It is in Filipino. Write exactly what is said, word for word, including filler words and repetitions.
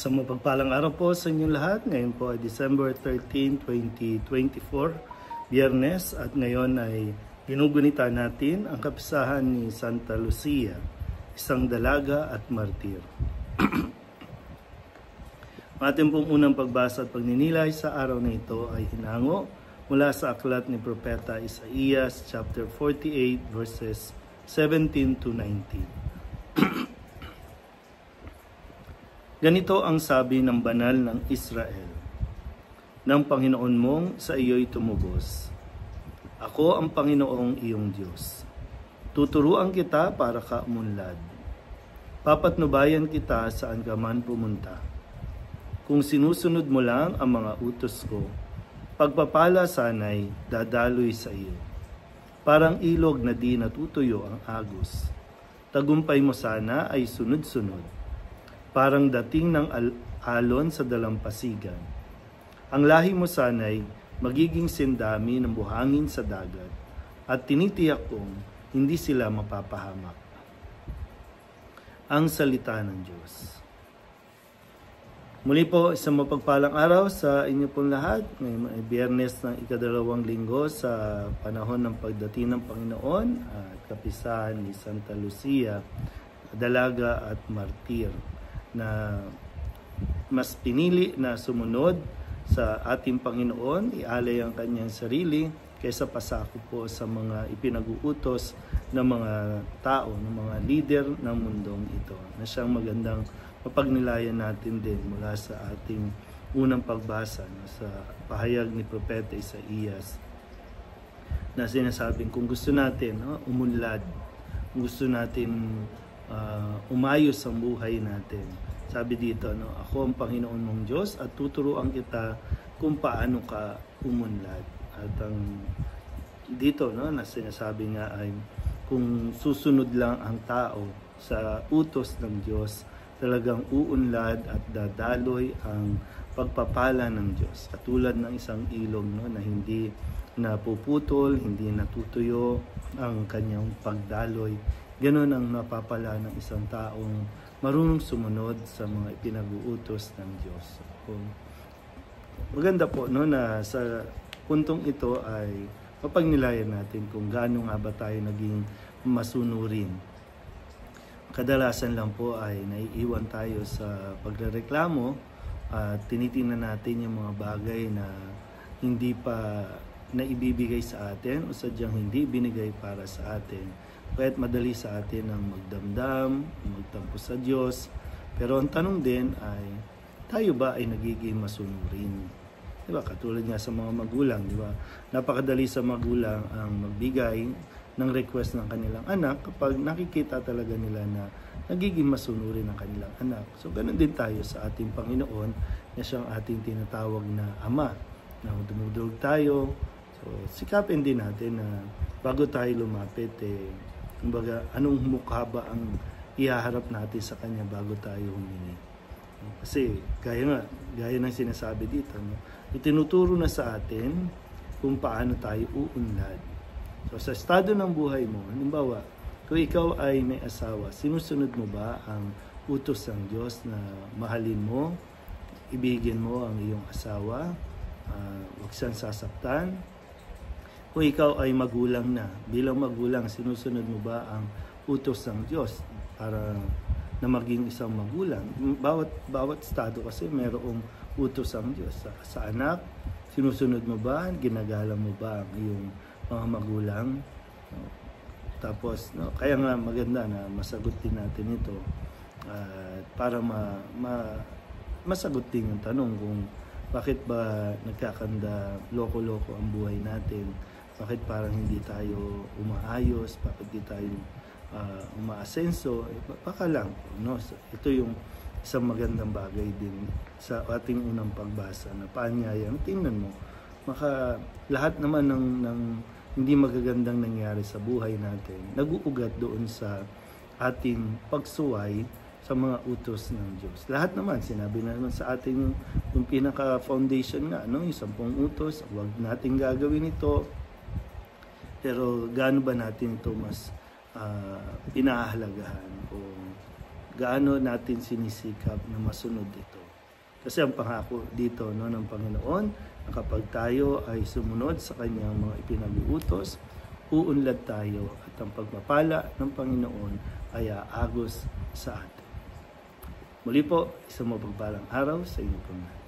Sa mapagpalang araw po sa inyong lahat. Ngayon po ay December thirteenth, twenty twenty-four, Biyernes, at ngayon ay ginugunita natin ang kapisahan ni Santa Lucia, isang dalaga at martir. Ang ating pong unang pagbasa at pagninilay sa araw na ito ay hinango mula sa aklat ni Propeta Isaías, chapter forty-eight, verses seventeen to nineteen. Ganito ang sabi ng banal ng Israel, ng Panginoon mong sa iyo'y tumubos. Ako ang Panginoong iyong Diyos. Tuturuan kita para ka umunlad. Papatnubayan kita saan ka man pumunta. Kung sinusunod mo lang ang mga utos ko, pagpapala sana'y dadaloy sa iyo. Parang ilog na di natutuyo ang agos. Tagumpay mo sana ay sunod-sunod. Parang dating ng al- alon sa dalampasigan. Ang lahi mo sana'y magiging sindami ng buhangin sa dagat, at tinitiyak kong hindi sila mapapahamak. Ang salita ng Diyos. Muli po, isang mapagpalang araw sa inyo pong lahat. Ngayon ay Biyernes ng ikadalawang linggo sa panahon ng pagdating ng Panginoon at kapisahan ni Santa Lucia, dalaga at martir, na mas pinili na sumunod sa ating Panginoon, ialay ang kanyang sarili kaysa pasako po sa mga ipinag-uutos ng mga tao, ng mga leader ng mundong ito, na siyang magandang mapagnilayan natin din mula sa ating unang pagbasa no, sa pahayag ni Propeta Isaías, na sinasabing kung gusto natin no, umunlad, kung gusto natin uh, umayos ang buhay natin, sabi dito, no, ako ang Panginoon mong Diyos at tuturuan kita kung paano ka umunlad. At ang dito, no, na sinasabi nga ay kung susunod lang ang tao sa utos ng Diyos, talagang uunlad at dadaloy ang pagpapala ng Diyos. Katulad ng isang ilog, no, na hindi napuputol, hindi natutuyo ang kanyang pagdaloy. Ganon ang napapala ng isang taong marunong sumunod sa mga ipinag-uutos ng Diyos. So, maganda po no, na sa puntong ito ay mapagnilayan natin kung gaano nga ba tayo naging masunurin. Kadalasan lang po ay naiiwan tayo sa pagrereklamo at tinitingnan natin yung mga bagay na hindi pa naibibigay sa atin o sadyang hindi binigay para sa atin. Kaya't madali sa atin ang magdamdam, magtampo sa Diyos. Pero ang tanong din ay, tayo ba ay nagiging masunurin? Diba? Katulad nga sa mga magulang, diba? Napakadali sa magulang ang magbigay ng request ng kanilang anak kapag nakikita talaga nila na nagiging masunurin ang kanilang anak. So, ganun din tayo sa ating Panginoon na siyang ating tinatawag na Ama. Na dumudulog tayo. So, sikapin din natin na bago tayo lumapit, eh, kumbaga, anong mukha ba ang ihaharap natin sa Kanya bago tayo humingi? Kasi, gaya nga, gaya ng sinasabi dito, no? Itinuturo na sa atin kung paano tayo uunlad. So, sa estado ng buhay mo, halimbawa, kung ikaw ay may asawa, sinusunod mo ba ang utos ng Diyos na mahalin mo, ibigin mo ang iyong asawa, uh, huwag siyang sasaktan? Kung ikaw ay magulang na, bilang magulang, sinusunod mo ba ang utos ng Diyos para na maging isang magulang? Bawat, bawat estado kasi mayroong utos ang Diyos. Sa, sa anak, sinusunod mo ba? Ginagalang mo ba ang iyong mga magulang? Tapos, no, kaya nga maganda na masagot din natin ito uh, para ma, ma, masagot din yung tanong kung bakit ba nagkakanda loko-loko ang buhay natin. Bakit parang hindi tayo umaayos, bakit hindi tayo uh, umaasenso, eh, baka lang. No? Ito yung isang magandang bagay din sa ating unang pagbasa na paanyayang tingnan mo. Maka lahat naman ng, ng hindi magagandang nangyari sa buhay natin, nag-uugat doon sa ating pagsuway sa mga utos ng Diyos. Lahat naman, sinabi na naman sa ating yung, yung pinaka-foundation nga, no? Yung sampung utos, huwag natin gagawin ito. Pero gaano ba natin ito mas uh, pinahahalagahan o gaano natin sinisikap na masunod ito? Kasi ang pangako dito no, ng Panginoon, na kapag tayo ay sumunod sa kanyang mga ipinag-uutos, uunlad tayo at ang pagpapala ng Panginoon ay aagos sa atin. Muli po, isang mapagpalang araw sa inyo po.